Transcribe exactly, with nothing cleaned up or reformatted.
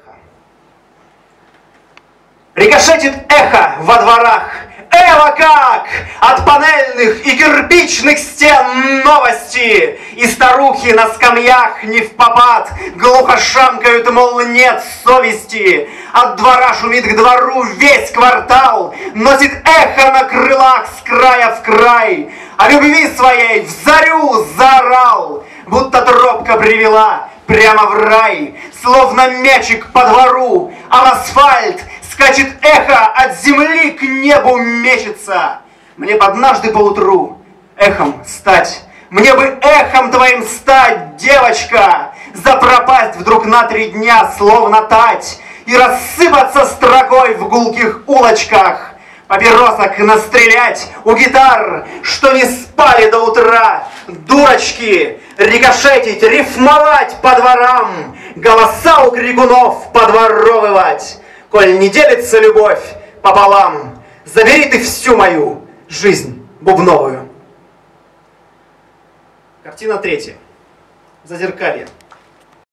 Рикошетит эхо во дворах, эво как! От панельных и кирпичных стен новости, и старухи на скамьях не впопад глухо шамкают, мол, нет совести. От двора шумит к двору весь квартал, носит эхо на крылах с края в край. О любви своей в зарю заорал, будто тропка привела прямо в рай. Словно мячик по двору, а в асфальт скачет эхо, от земли к небу мечется. Мне б однажды поутру эхом стать, мне бы эхом твоим стать, девочка, запропасть вдруг на три дня, словно тать, и рассыпаться строкой в гулких улочках, папиросок настрелять у гитар, что не спали до утра, дурочки, рикошетить, рифмовать по дворам, голоса у крикунов подворовывать. Коль не делится любовь пополам, забери ты всю мою жизнь бубновую. Картина третья. Зазеркалье.